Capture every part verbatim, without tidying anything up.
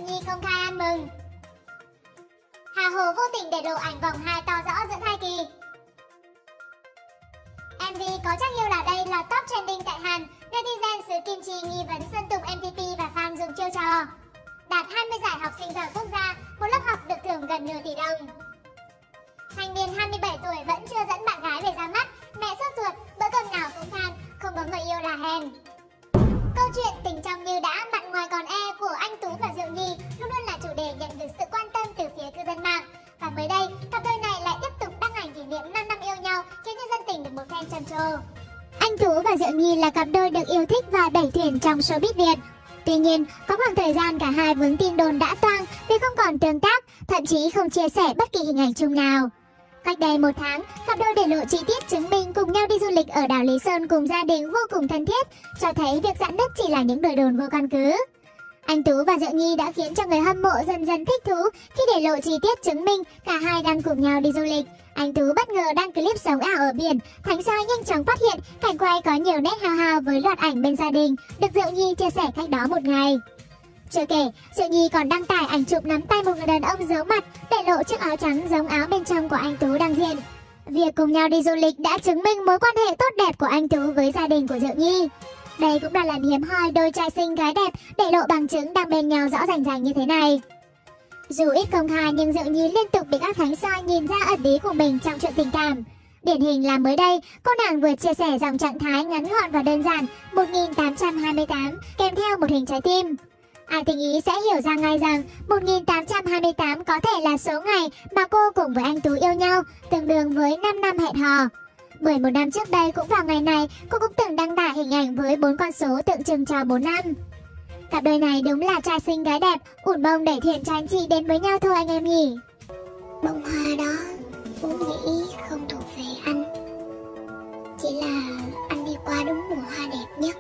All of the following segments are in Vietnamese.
Nhi công khai ăn mừng. Hà Hồ vô tình để lộ ảnh vòng hai to rõ giữa thai kỳ. em vê Có Chắc Yêu Là Đây là top trending tại Hàn. Netizen xứ Kim Chi nghi vấn Sơn Tùng em vê pê và fan dùng chiêu trò. Đạt hai mươi giải học sinh giỏi quốc gia, một lớp học được thưởng gần nửa tỷ đồng. Thanh niên hai mươi bảy tuổi vẫn chưa dẫn bạn gái về ra mắt, mẹ sốt ruột, bữa cơm nào cũng than, không có người yêu là hèn. Câu chuyện tình trong như đã, mặn ngoài còn e của anh Tú và Diệu Nhi luôn luôn là chủ đề nhận được sự quan tâm từ phía cư dân mạng. Và mới đây, cặp đôi này lại tiếp tục đăng ảnh kỷ niệm năm năm yêu nhau, khiến cho dân tình được một phen trầm trồ. Anh Tú và Diệu Nhi là cặp đôi được yêu thích và đẩy thuyền trong showbiz Việt. Tuy nhiên, có khoảng thời gian cả hai vướng tin đồn đã toang vì không còn tương tác, thậm chí không chia sẻ bất kỳ hình ảnh chung nào. Cách đây một tháng, cặp đôi để lộ chi tiết chứng minh cùng nhau đi du lịch ở đảo Lý Sơn cùng gia đình vô cùng thân thiết, cho thấy việc giãn nứt chỉ là những lời đồn vô căn cứ. Anh Tú và Diệu Nhi đã khiến cho người hâm mộ dần dần thích thú khi để lộ chi tiết chứng minh cả hai đang cùng nhau đi du lịch. Anh Tú bất ngờ đăng clip sống ảo ở biển, Thánh Soi nhanh chóng phát hiện cảnh quay có nhiều nét hao hao với loạt ảnh bên gia đình, được Diệu Nhi chia sẻ cách đó một ngày. Chưa kể, Diệu Nhi còn đăng tải ảnh chụp nắm tay một người đàn ông giấu mặt, để lộ chiếc áo trắng giống áo bên trong của anh Tú đang diện. Việc cùng nhau đi du lịch đã chứng minh mối quan hệ tốt đẹp của anh Tú với gia đình của Diệu Nhi. Đây cũng là lần hiếm hoi đôi trai xinh gái đẹp để lộ bằng chứng đang bên nhau rõ rành rành như thế này. Dù ít công khai nhưng Diệu Nhi liên tục bị các Thánh Soi nhìn ra ẩn ý của mình trong chuyện tình cảm. Điển hình là mới đây, cô nàng vừa chia sẻ dòng trạng thái ngắn gọn và đơn giản một nghìn tám trăm hai mươi tám kèm theo một hình trái tim. Ai tình ý sẽ hiểu ra ngay rằng một nghìn tám trăm hai mươi tám có thể là số ngày mà cô cùng với anh Tú yêu nhau, tương đương với năm năm hẹn hò. Bởi một năm trước đây cũng vào ngày này, cô cũng từng đăng tải hình ảnh với bốn con số tượng trưng cho bốn năm. Cặp đôi này đúng là trai xinh gái đẹp, ủn bông đẩy thuyền cho anh chị đến với nhau thôi anh em nhỉ. Bông hoa đó vốn dĩ không thuộc về anh, chỉ là anh đi qua đúng mùa hoa đẹp nhất.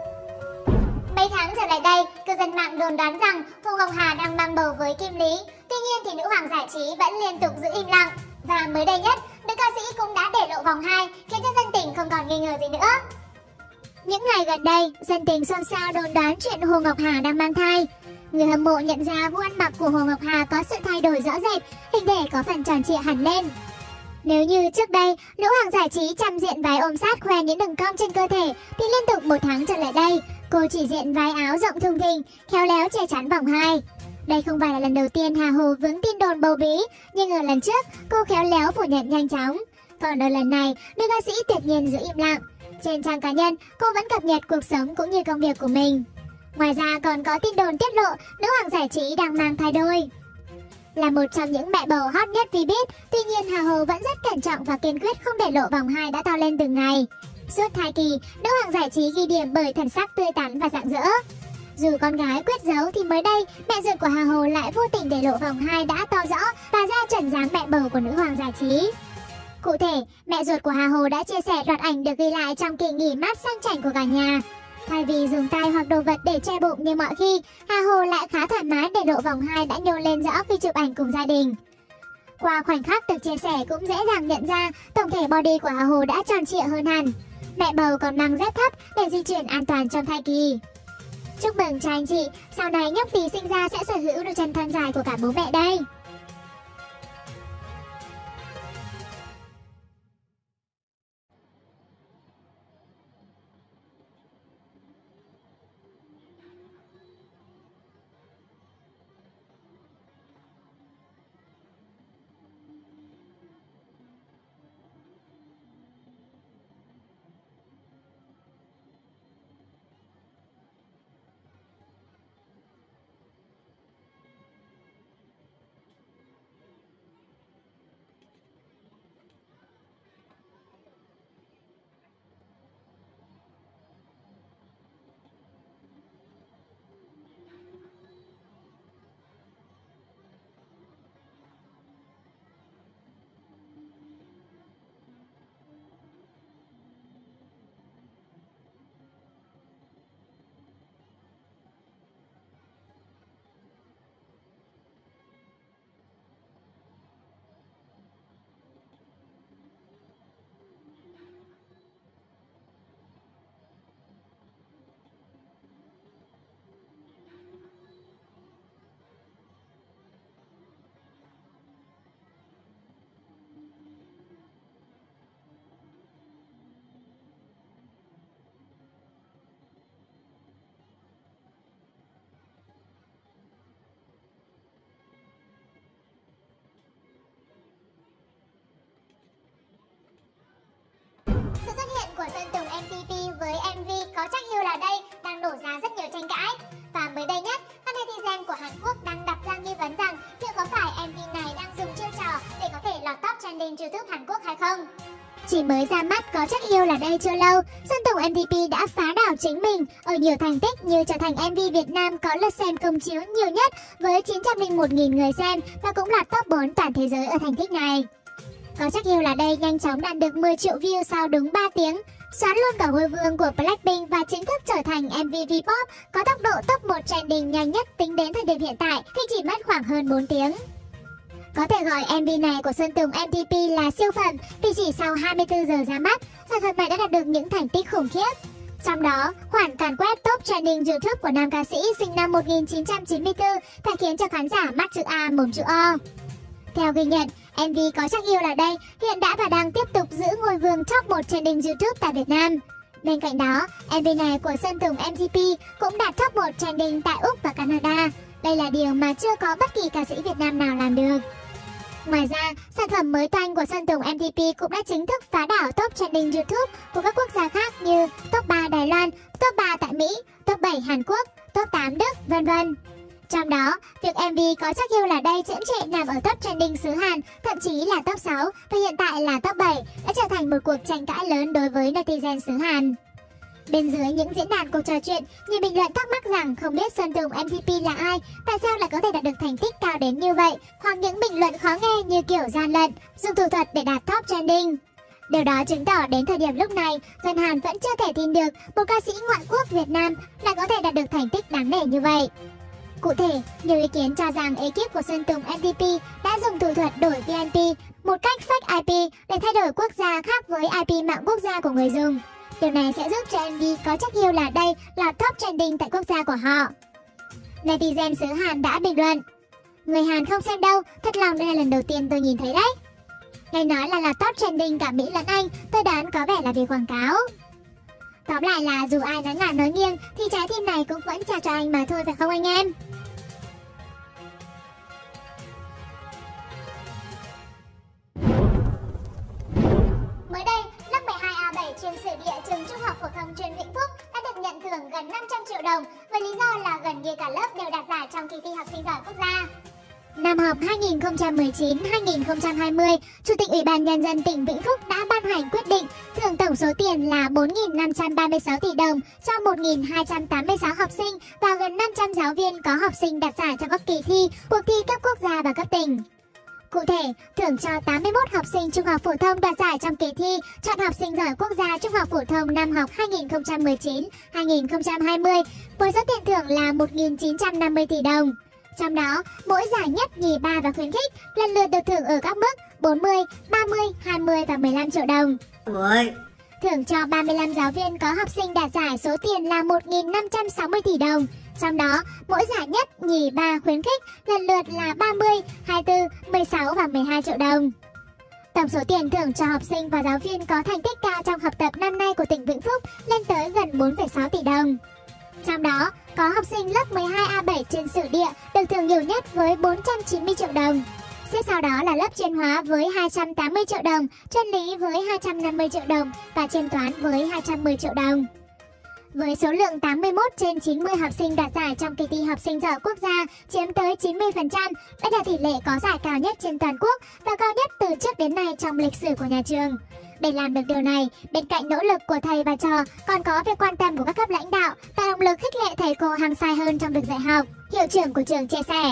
Mấy tháng trở lại đây, cư dân mạng đồn đoán rằng Hồ Ngọc Hà đang mang bầu với Kim Lý. Tuy nhiên thì nữ hoàng giải trí vẫn liên tục giữ im lặng. Và mới đây nhất, nữ ca sĩ cũng đã để lộ vòng hai, khiến cho dân tình không còn nghi ngờ gì nữa. Những ngày gần đây, dân tình xôn xao đồn đoán chuyện Hồ Ngọc Hà đang mang thai. Người hâm mộ nhận ra gu ăn mặc của Hồ Ngọc Hà có sự thay đổi rõ rệt, hình thể có phần tròn trịa hẳn lên. Nếu như trước đây, nữ hoàng giải trí chăm diện váy ôm sát khoe những đường cong trên cơ thể, thì liên tục một tháng trở lại đây, cô chỉ diện váy áo rộng thùng thình, khéo léo che chắn vòng hai. Đây không phải là lần đầu tiên Hà Hồ vướng tin đồn bầu bí, nhưng ở lần trước, cô khéo léo phủ nhận nhanh chóng. Còn ở lần này, nữ ca sĩ tuyệt nhiên giữ im lặng. Trên trang cá nhân, cô vẫn cập nhật cuộc sống cũng như công việc của mình. Ngoài ra còn có tin đồn tiết lộ nữ hoàng giải trí đang mang thai đôi. Là một trong những mẹ bầu hot nhất vì biết, tuy nhiên Hà Hồ vẫn rất cẩn trọng và kiên quyết không để lộ vòng hai đã to lên từng ngày. Suốt thai kỳ, nữ hoàng giải trí ghi điểm bởi thần sắc tươi tắn và rạng rỡ. Dù con gái quyết giấu thì mới đây, mẹ ruột của Hà Hồ lại vô tình để lộ vòng hai đã to rõ và ra chuẩn dáng mẹ bầu của nữ hoàng giải trí. Cụ thể, mẹ ruột của Hà Hồ đã chia sẻ loạt ảnh được ghi lại trong kỳ nghỉ mát sang chảnh của cả nhà. Thay vì dùng tay hoặc đồ vật để che bụng như mọi khi, Hà Hồ lại khá thoải mái để lộ vòng hai đã nhô lên rõ khi chụp ảnh cùng gia đình. Qua khoảnh khắc được chia sẻ cũng dễ dàng nhận ra tổng thể body của Hà Hồ đã tròn trịa hơn hẳn. Mẹ bầu còn mang dép thấp để di chuyển an toàn trong thai kỳ. Chúc mừng cho anh chị, sau này nhóc tí sinh ra sẽ sở hữu đôi chân thon dài của cả bố mẹ đây. Sơn Tùng em tê pê với em vê Có Chắc Yêu Là Đây đang nổ ra rất nhiều tranh cãi. Và mới đây nhất, các netizen của Hàn Quốc đang đặt ra nghi vấn rằng liệu có phải em vê này đang dùng chiêu trò để có thể lọt top trending YouTube Hàn Quốc hay không? Chỉ mới ra mắt Có Chắc Yêu Là Đây chưa lâu, Sơn Tùng em tê pê đã phá đảo chính mình ở nhiều thành tích như trở thành em vê Việt Nam có lượt xem công chiếu nhiều nhất với chín trăm lẻ một nghìn người xem và cũng là top bốn toàn thế giới ở thành tích này. Có Chắc Yêu Là Đây nhanh chóng đạt được mười triệu view sau đúng ba tiếng, xoán luôn cả ngôi vương của Blackpink và chính thức trở thành em vê V-pop có tốc độ top một trending nhanh nhất tính đến thời điểm hiện tại khi chỉ mất khoảng hơn bốn tiếng. Có thể gọi em vê này của Sơn Tùng em tê pê là siêu phẩm vì chỉ sau hai mươi tư giờ ra mắt, sản phẩm này đã đạt được những thành tích khủng khiếp. Trong đó, khoản càn quét top trending YouTube của nam ca sĩ sinh năm một nghìn chín trăm chín mươi tư đã khiến cho khán giả mắt chữ A mồm chữ O. Theo ghi nhận, em vê Có Chắc Yêu Là Đây hiện đã và đang tiếp tục giữ ngôi vương top một trending YouTube tại Việt Nam. Bên cạnh đó, em vê này của Sơn Tùng em tê pê cũng đạt top một trending tại Úc và Canada. Đây là điều mà chưa có bất kỳ ca sĩ Việt Nam nào làm được. Ngoài ra, sản phẩm mới toanh của Sơn Tùng em tê pê cũng đã chính thức phá đảo top trending YouTube của các quốc gia khác như top ba Đài Loan, top ba tại Mỹ, top bảy Hàn Quốc, top tám Đức, vân vân. Trong đó, việc em vê Có Chắc Yêu Là Đây chiếm trệ nằm ở top trending xứ Hàn, thậm chí là top sáu và hiện tại là top bảy, đã trở thành một cuộc tranh cãi lớn đối với netizen xứ Hàn. Bên dưới những diễn đàn cuộc trò chuyện, nhiều bình luận thắc mắc rằng không biết Sơn Tùng em tê pê là ai, tại sao lại có thể đạt được thành tích cao đến như vậy, hoặc những bình luận khó nghe như kiểu gian lận, dùng thủ thuật để đạt top trending. Điều đó chứng tỏ đến thời điểm lúc này, dân Hàn vẫn chưa thể tin được một ca sĩ ngoại quốc Việt Nam lại có thể đạt được thành tích đáng nể như vậy. Cụ thể, nhiều ý kiến cho rằng ekip của Sơn Tùng em tê pê đã dùng thủ thuật đổi vê en pê, một cách fake i pê để thay đổi quốc gia khác với i pê mạng quốc gia của người dùng. Điều này sẽ giúp cho em vê Có Chắc Yêu Là Đây là top trending tại quốc gia của họ. Netizen xứ Hàn đã bình luận: người Hàn không xem đâu, thật lòng đây là lần đầu tiên tôi nhìn thấy đấy. Nghe nói là là top trending cả Mỹ lẫn Anh, tôi đoán có vẻ là vì quảng cáo. Tóm lại là dù ai nói ngả nói nghiêng thì trái tim này cũng vẫn trao cho anh mà thôi, phải không anh em? Mới đây, lớp mười hai A bảy chuyên sử địa trường Trung học phổ thông chuyên Vĩnh Phúc đã được nhận thưởng gần năm trăm triệu đồng với lý do là gần như cả lớp đều đạt giải trong kỳ thi học sinh giỏi quốc gia. Năm học hai nghìn không trăm mười chín hai nghìn không trăm hai mươi, Chủ tịch Ủy ban Nhân dân tỉnh Vĩnh Phúc đã ban hành quyết định thưởng tổng số tiền là bốn nghìn năm trăm ba mươi sáu tỷ đồng cho một nghìn hai trăm tám mươi sáu học sinh và gần năm trăm giáo viên có học sinh đạt giải trong các kỳ thi, cuộc thi cấp quốc gia và cấp tỉnh. Cụ thể, thưởng cho tám mươi mốt học sinh trung học phổ thông đạt giải trong kỳ thi chọn học sinh giỏi quốc gia trung học phổ thông năm học hai nghìn không trăm mười chín hai nghìn không trăm hai mươi với số tiền thưởng là một nghìn chín trăm năm mươi tỷ đồng. Trong đó, mỗi giải nhất, nhì, ba và khuyến khích lần lượt được thưởng ở các mức bốn mươi, ba mươi, hai mươi và mười lăm triệu đồng. Ôi. Thưởng cho ba mươi lăm giáo viên có học sinh đạt giải số tiền là một nghìn năm trăm sáu mươi tỷ đồng. Trong đó, mỗi giải nhất, nhì, ba khuyến khích lần lượt là ba mươi, hai mươi tư, mười sáu và mười hai triệu đồng. Tổng số tiền thưởng cho học sinh và giáo viên có thành tích cao trong học tập năm nay của tỉnh Vĩnh Phúc lên tới gần bốn phẩy sáu tỷ đồng. Trong đó, có học sinh lớp mười hai A bảy chuyên sử địa được thưởng nhiều nhất với bốn trăm chín mươi triệu đồng. Xếp sau đó là lớp chuyên hóa với hai trăm tám mươi triệu đồng, chuyên lý với hai trăm năm mươi triệu đồng và chuyên toán với hai trăm mười triệu đồng. Với số lượng tám mươi mốt trên chín mươi học sinh đạt giải trong kỳ thi học sinh giỏi quốc gia chiếm tới chín mươi phần trăm, đây là tỷ lệ có giải cao nhất trên toàn quốc và cao nhất từ trước đến nay trong lịch sử của nhà trường. Để làm được điều này, bên cạnh nỗ lực của thầy và trò, còn có việc quan tâm của các cấp lãnh đạo, tạo động lực khích lệ thầy cô hăng say hơn trong việc dạy học. Hiệu trưởng của trường chia sẻ.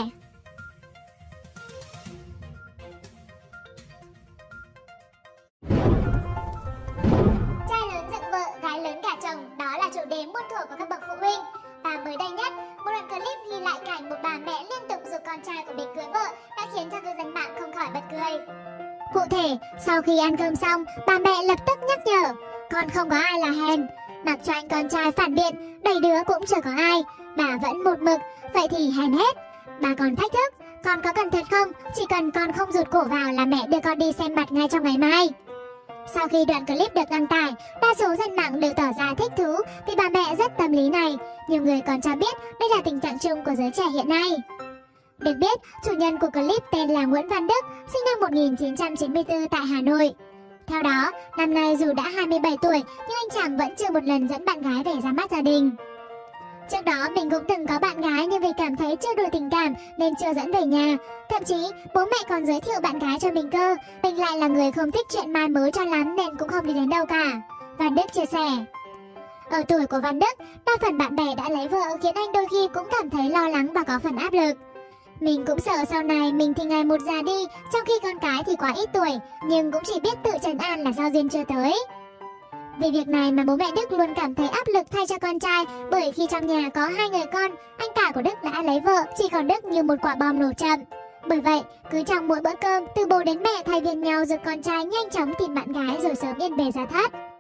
Trai lớn dựng vợ, gái lớn gả chồng, đó là chủ đề muôn thuở của các bậc phụ huynh. Và mới đây nhất, một đoạn clip ghi lại cảnh một bà mẹ liên tục giục con trai của mình cưới vợ đã khiến cho cư dân mạng không khỏi bật cười. Cụ thể, sau khi ăn cơm xong, bà mẹ lập tức nhắc nhở: con không có ai là hèn. Mặc cho anh con trai phản biện: đầy đứa cũng chưa có ai. Bà vẫn một mực: vậy thì hèn hết. Bà còn thách thức: con có cần thật không? Chỉ cần con không rụt cổ vào là mẹ đưa con đi xem mặt ngay trong ngày mai. Sau khi đoạn clip được đăng tải, đa số dân mạng đều tỏ ra thích thú vì bà mẹ rất tâm lý này. Nhiều người còn cho biết đây là tình trạng chung của giới trẻ hiện nay. Được biết, chủ nhân của clip tên là Nguyễn Văn Đức, sinh năm một nghìn chín trăm chín mươi tư tại Hà Nội. Theo đó, năm nay dù đã hai mươi bảy tuổi nhưng anh chàng vẫn chưa một lần dẫn bạn gái về ra mắt gia đình. Trước đó mình cũng từng có bạn gái nhưng vì cảm thấy chưa đủ tình cảm nên chưa dẫn về nhà. Thậm chí bố mẹ còn giới thiệu bạn gái cho mình cơ. Mình lại là người không thích chuyện mai mối cho lắm nên cũng không đi đến đâu cả. Văn Đức chia sẻ. Ở tuổi của Văn Đức, đa phần bạn bè đã lấy vợ khiến anh đôi khi cũng cảm thấy lo lắng và có phần áp lực. Mình cũng sợ sau này mình thì ngày một già đi, trong khi con cái thì quá ít tuổi, nhưng cũng chỉ biết tự trấn an là do duyên chưa tới. Vì việc này mà bố mẹ Đức luôn cảm thấy áp lực thay cho con trai, bởi khi trong nhà có hai người con, anh cả của Đức đã lấy vợ, chỉ còn Đức như một quả bom nổ chậm. Bởi vậy, cứ trong mỗi bữa cơm, từ bố đến mẹ thay phiên nhau giục con trai nhanh chóng tìm bạn gái rồi sớm yên bề gia thất.